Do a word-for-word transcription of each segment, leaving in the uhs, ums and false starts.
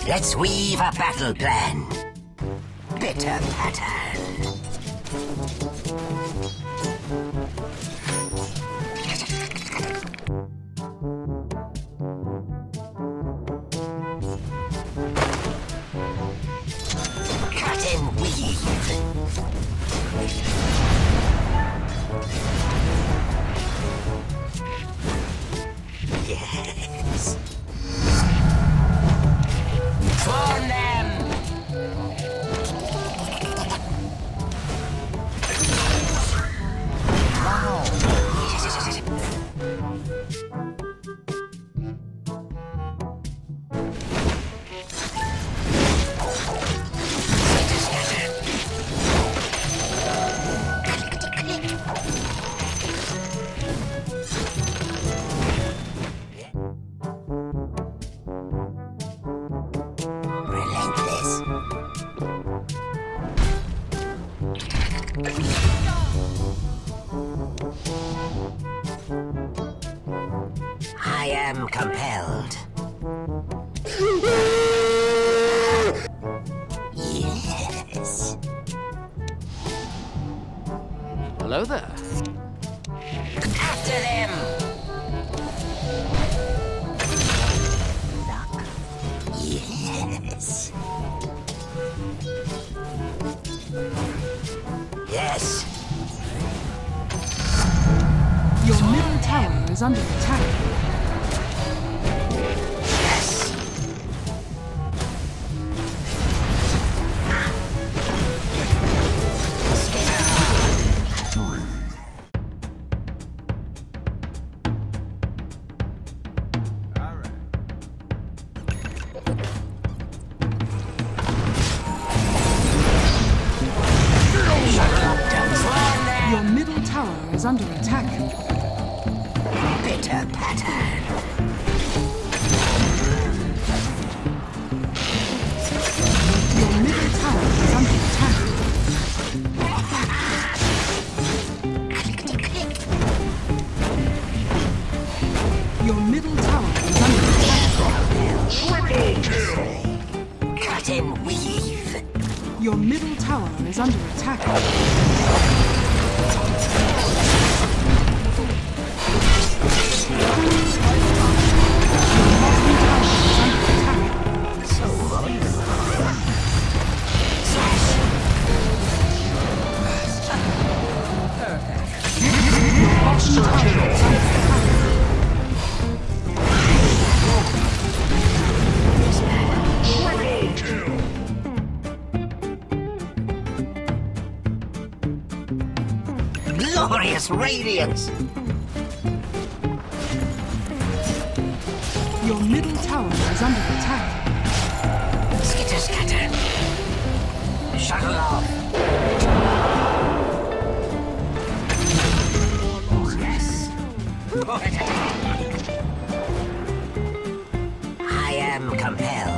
Let's weave a battle plan. Bitter pattern. Cut and weave. Yes. Form them! Wow! I am compelled. Yes. Hello there. After them! Luck. Yes. Yes. Your middle tower is under attack. Yes. Your middle tower is under attack. Bitter pattern. Your middle tower is under attack. Your middle tower is under attack. Triple kill. Cut and weave. Your middle tower is under attack. Glorious radiance! Your middle tower is under attack. Skitter scatter. Shuttle off. Yes. I am compelled.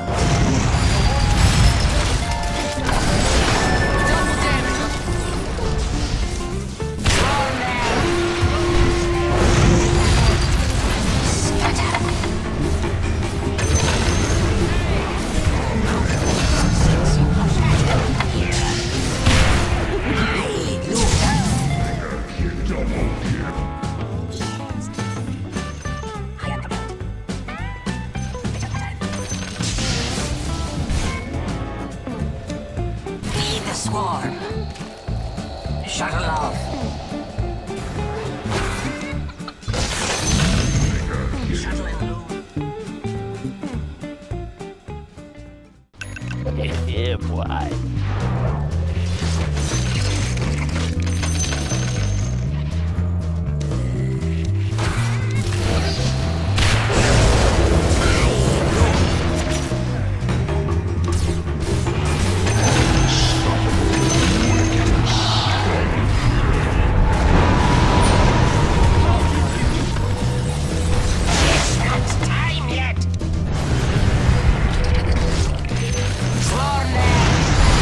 Swarm. Shuttle off. Shuttle and loot. Yeah, boy. Swarm them!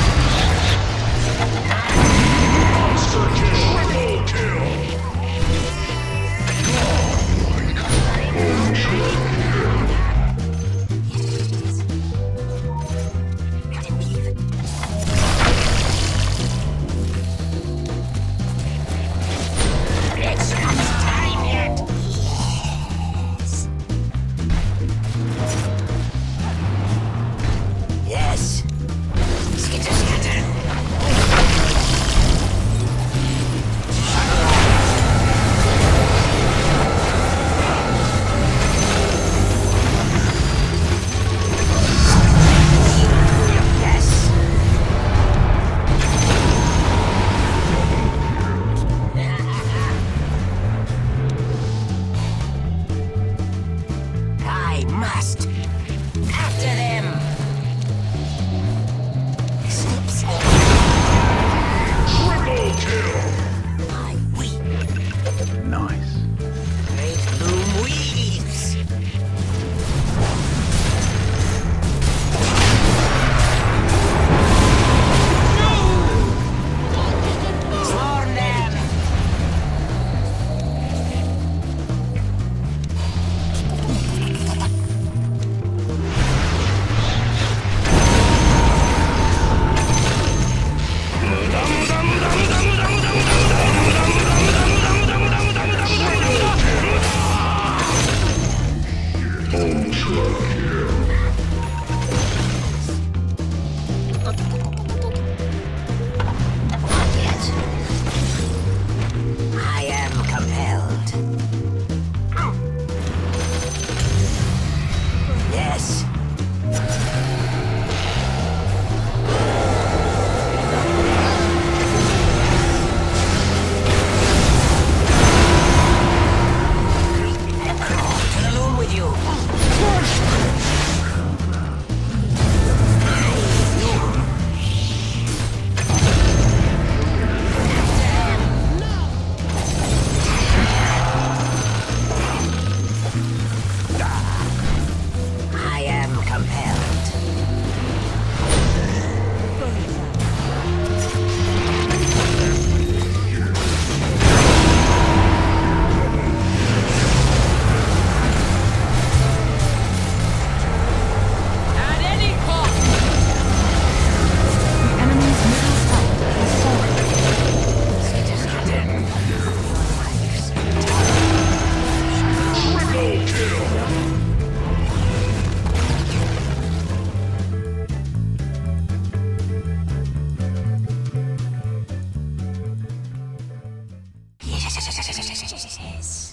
pieces.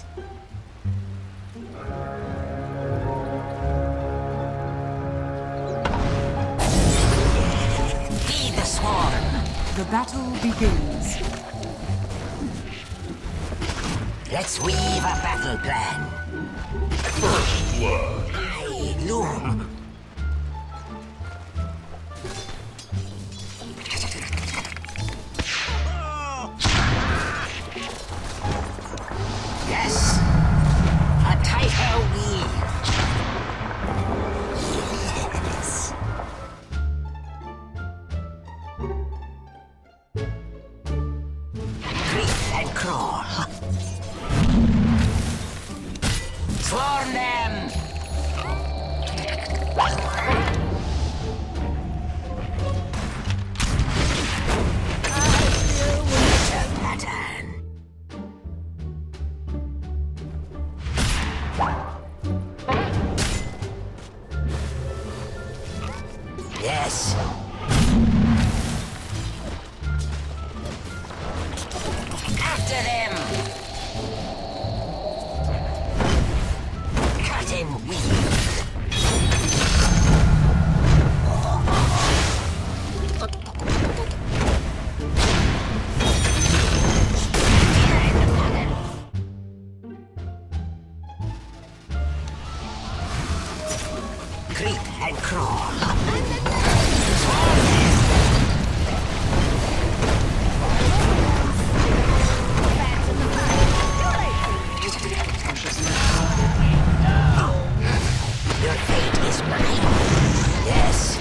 Feed the swarm. The battle begins. Let's weave a battle plan. First blood. I loom. Yes. A tighter weave. Yes. Creep and crawl. Swarm them! Better pattern. Yes. After them! Cut him weave. Creep and crawl. Your fate is mine. Yes.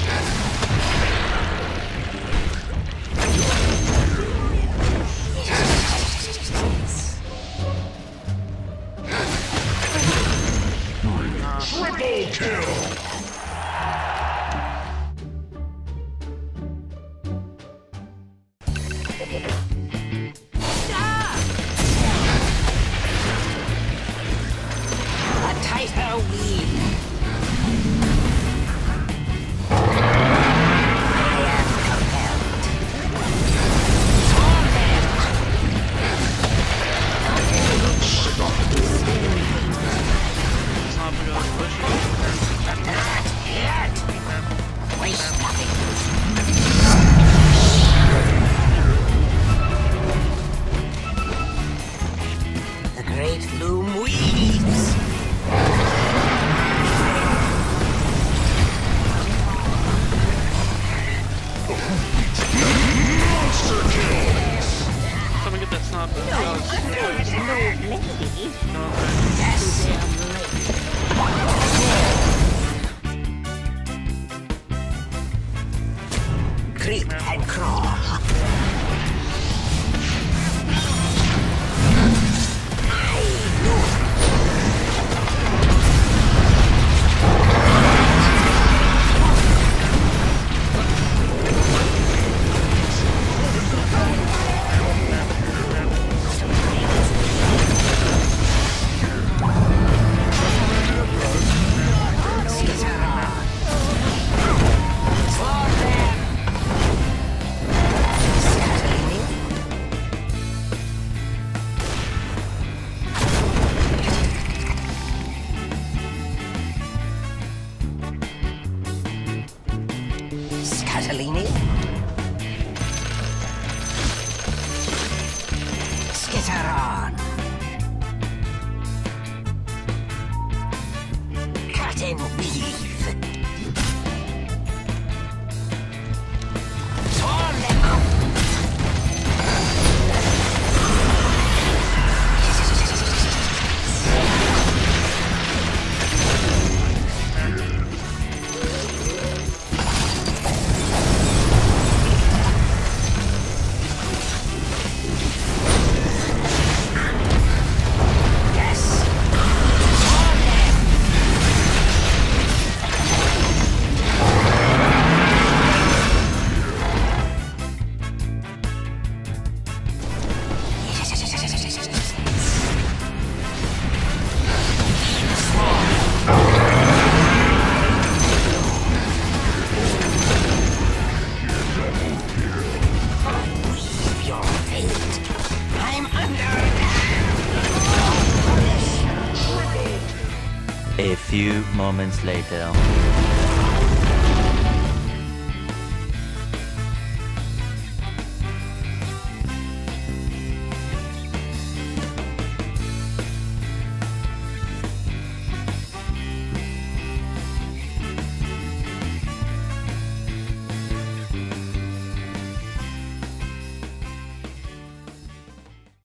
Triple kill. A tighter weave. I am compelled. Swarm them. Not yet. Waste nothing. The great loom weaves. Monster kill. Someone get that sniper. Yes. Creep and crawl. Scatolini. Skitter on. Cut and weave. Swarm them up. Yes. Swarm them. A few moments later.